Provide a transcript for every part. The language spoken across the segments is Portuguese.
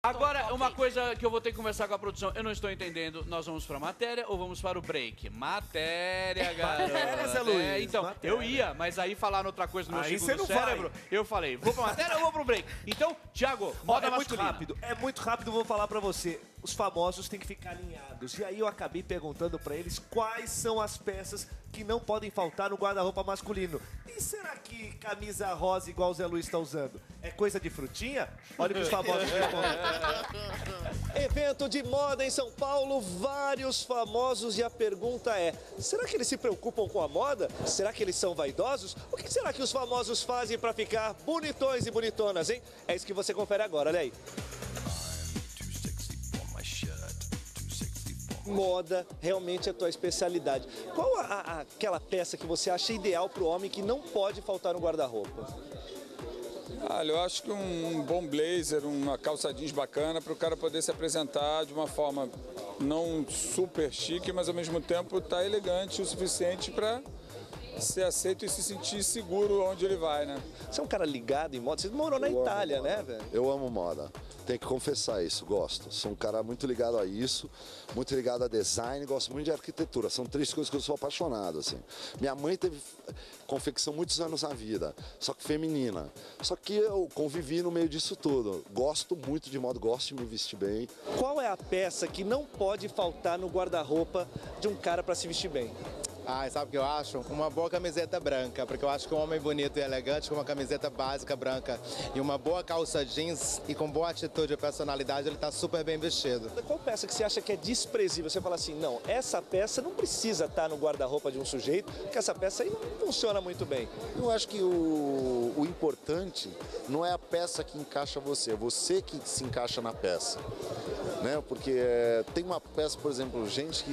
Agora, uma coisa que eu vou ter que conversar com a produção, eu não estou entendendo, nós vamos pra matéria ou vamos para o break? Matéria, garoto. Zé Luiz, Então, matéria. eu ia, mas aí falaram outra coisa no meu Aí segundo você não cérebro, eu falei, vou pra matéria ou vou pro break? Então, Thiago, moda masculina. É muito rápido, vou falar pra você. Os famosos têm que ficar alinhados. E aí eu acabei perguntando pra eles quais são as peças que não podem faltar no guarda-roupa masculino. E será que camisa rosa igual o Zé Luiz está usando é coisa de frutinha? Olha o que os famosos respondem. Evento de moda em São Paulo, vários famosos, e a pergunta é, será que eles se preocupam com a moda? Será que eles são vaidosos? O que será que os famosos fazem pra ficar bonitões e bonitonas, hein? É isso que você confere agora, olha aí. Moda realmente é a tua especialidade. Qual aquela peça que você acha ideal para o homem que não pode faltar no guarda-roupa? Olha, eu acho que um bom blazer, uma calça jeans bacana para o cara poder se apresentar de uma forma não super chique, mas ao mesmo tempo tá elegante o suficiente para ser aceito e se sentir seguro onde ele vai, né? Você é um cara ligado em moda, você morou na Itália, né, velho? Eu amo moda. Tenho que confessar isso, gosto. Sou um cara muito ligado a isso, muito ligado a design, gosto muito de arquitetura. São três coisas que eu sou apaixonado, assim. Minha mãe teve confecção muitos anos na vida, só que feminina. Só que eu convivi no meio disso tudo. Gosto muito de moda, gosto de me vestir bem. Qual é a peça que não pode faltar no guarda-roupa de um cara para se vestir bem? Ah, sabe o que eu acho? Uma boa camiseta branca, porque eu acho que um homem bonito e elegante com uma camiseta básica branca e uma boa calça jeans e com boa atitude e personalidade, ele tá super bem vestido. Qual peça que você acha que é desprezível? Você fala assim, não, essa peça não precisa estar no guarda-roupa de um sujeito, porque essa peça aí não funciona muito bem. Eu acho que o importante não é a peça que encaixa você, é você que se encaixa na peça. Né? Porque tem uma peça, por exemplo,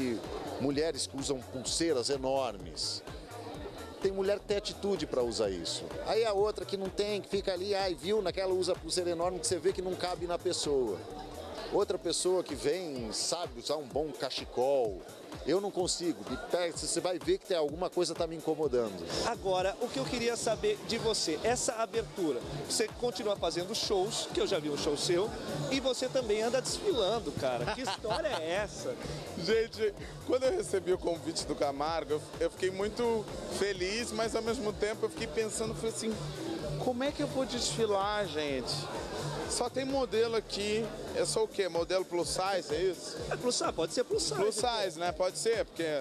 mulheres que usam pulseiras enormes. Tem mulher que tem atitude para usar isso. Aí a outra que não tem, que fica ali, viu, naquela usa pulseira enorme que você vê que não cabe na pessoa. Outra pessoa que vem, sabe usar um bom cachecol. Eu não consigo. Você vai ver que tem alguma coisa que está me incomodando. Agora, o que eu queria saber de você, essa abertura. Você continua fazendo shows, que eu já vi um show seu, e você também anda desfilando, cara. Que história é essa? Gente, quando eu recebi o convite do Camargo, eu fiquei muito feliz, mas ao mesmo tempo eu fiquei pensando, falei assim, como é que eu vou desfilar, gente? Só tem modelo aqui, é só o quê? Modelo plus size, é isso? É plus size, pode ser plus size. Plus size, né? Pode ser, porque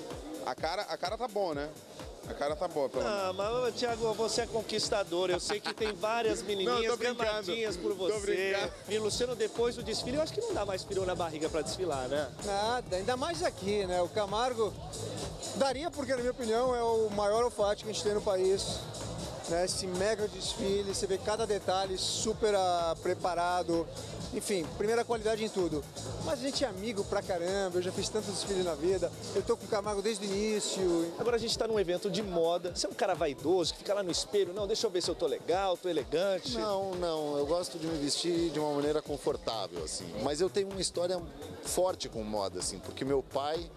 a cara tá bom, né? A cara tá boa, pelo menos. Ah, mas, Thiago, você é conquistador. Eu sei que tem várias menininhas gamadinhas por você. Tô brincando. E, Luciano, depois do desfile, eu acho que não dá mais frio na barriga pra desfilar, né? Nada, ainda mais aqui, né? O Camargo daria, porque, na minha opinião, é o maior olfato que a gente tem no país. Né? Esse mega desfile, você vê cada detalhe super preparado. Enfim, primeira qualidade em tudo. Mas a gente é amigo pra caramba, eu já fiz tantos desfiles na vida, eu tô com o Camargo desde o início. Agora a gente tá num evento de moda, você é um cara vaidoso, que fica lá no espelho, não, deixa eu ver se eu tô legal, tô elegante. Não, eu gosto de me vestir de uma maneira confortável, assim. Mas eu tenho uma história forte com moda, assim, porque meu pai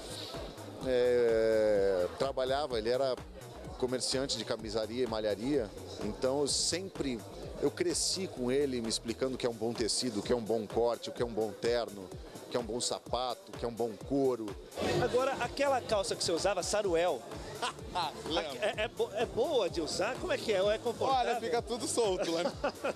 trabalhava, ele era comerciante de camisaria e malharia, então eu cresci com ele me explicando o que é um bom tecido, o que é um bom corte, o que é um bom terno, o que é um bom sapato, o que é um bom couro. Agora, aquela calça que você usava, saruel, Lembra? é boa de usar? Como é que é? É confortável? Olha, fica tudo solto, né?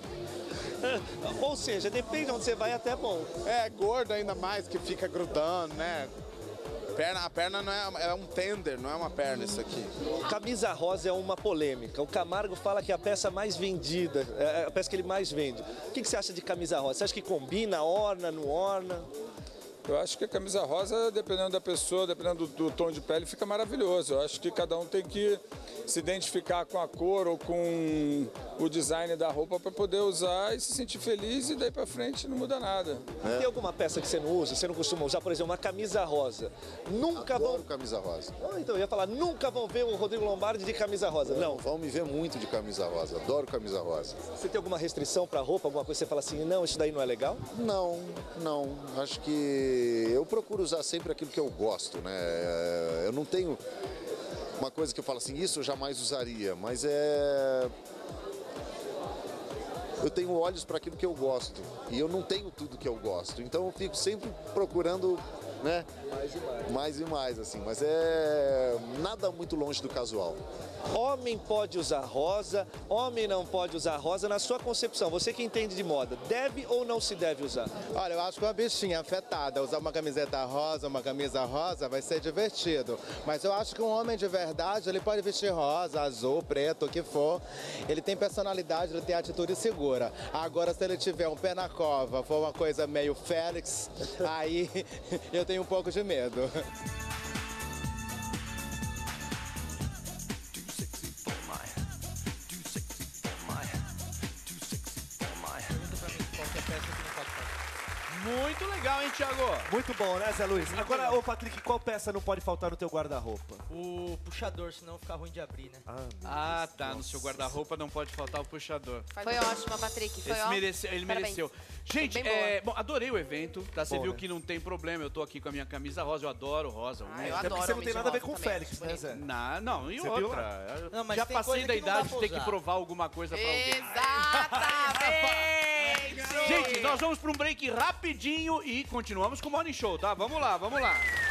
Ou seja, depende de onde você vai, até é bom. É, gordo ainda mais, que fica grudando, né? A perna não é um tender, não é uma perna isso aqui. Camisa rosa é uma polêmica. O Camargo fala que é a peça mais vendida, é a peça que ele mais vende. O que você acha de camisa rosa? Você acha que combina, orna, não orna? Eu acho que a camisa rosa, dependendo da pessoa, dependendo do tom de pele, fica maravilhoso. Eu acho que cada um tem que se identificar com a cor ou com o design da roupa para poder usar e se sentir feliz, e daí para frente não muda nada. Tem alguma peça que você não usa, você não costuma usar? Por exemplo, uma camisa rosa. Adoro camisa rosa. Então, eu ia falar, nunca vão ver o Rodrigo Lombardi de camisa rosa. Não. Vão me ver muito de camisa rosa, adoro camisa rosa. Você tem alguma restrição para roupa, alguma coisa que você fala assim, não, isso daí não é legal? Não. Acho que eu procuro usar sempre aquilo que eu gosto, né? Eu não tenho uma coisa que eu falo assim, isso eu jamais usaria, mas eu tenho olhos para aquilo que eu gosto. E eu não tenho tudo que eu gosto. Então eu fico sempre procurando, né? Mais e mais, assim. Mas é nada muito longe do casual. Homem pode usar rosa, homem não pode usar rosa. Na sua concepção, você que entende de moda, deve ou não se deve usar? Olha, eu acho que uma bichinha afetada, usar uma camiseta rosa, uma camisa rosa, vai ser divertido. Mas eu acho que um homem de verdade, ele pode vestir rosa, azul, preto, o que for. Ele tem personalidade, ele tem atitude segura. Agora, se ele tiver um pé na cova, for uma coisa meio Félix, aí eu tenho um pouco de medo. Muito legal, hein, Thiago? Muito bom, né, Zé Luiz? Agora, ô Patrick, qual peça não pode faltar no teu guarda-roupa? O puxador, senão fica ruim de abrir, né? Ah, tá. No seu guarda-roupa não pode faltar o puxador. Foi ótima, Patrick. Foi ótimo. Ele mereceu. Gente, bom, adorei o evento, tá? Você viu que não tem problema. Eu tô aqui com a minha camisa rosa, eu adoro rosa. Eu Até adoro porque você não tem nada a ver com o também, Félix, né, Zé? Não, e Você outra. Não, mas já tem passei coisa da que não idade dá de ter pra que usar. provar alguma coisa pra alguém. Exatamente! Gente, nós vamos pra um break rapidinho e continuamos com o Morning Show, tá? Vamos lá, vamos lá.